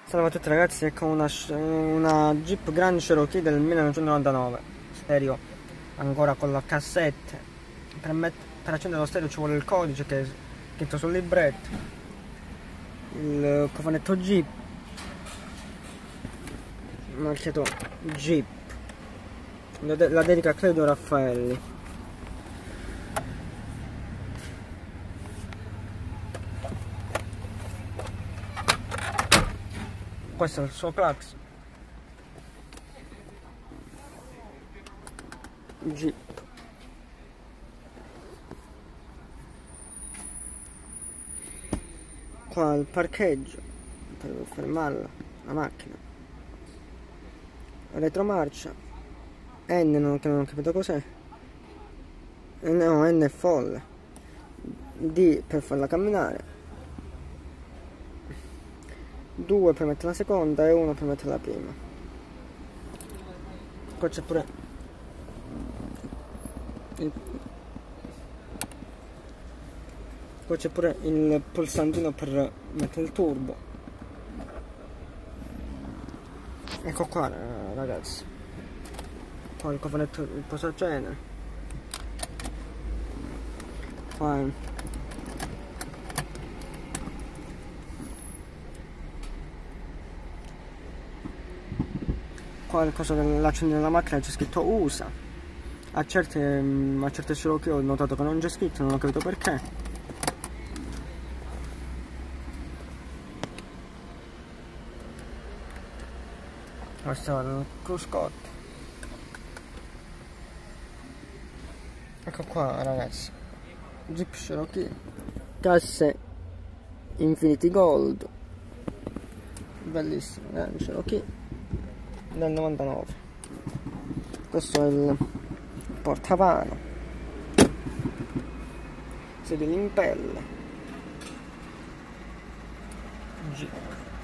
Salve a tutti ragazzi, ecco una Jeep Grand Cherokee del 1999, stereo ancora con la cassette. Per accendere lo stereo ci vuole il codice che è scritto sul libretto, il cofanetto Jeep, marchiato Jeep, la dedica a Claudio Raffaelli. Questo è il suo clax Jeep. Qua il parcheggio per fermarla, la macchina. Retromarcia. N che non ho capito cos'è. No, N è folle. D per farla camminare. 2 per mettere la seconda e 1 per mettere la prima. Qua c'è pure il pulsantino per mettere il turbo. Ecco qua ragazzi, qua il cofanetto, il posacenere, qua il coso dell'accendere della macchina c'è scritto USA. A certe Cherokee ho notato che non c'è scritto, non ho capito perché. Questo è il cruscotto. Ecco qua ragazzi, Jeep Cherokee, casse Infinity Gold, bellissimo, Cherokee del 99. Questo è il portavano, sedili in pelle, Jeep.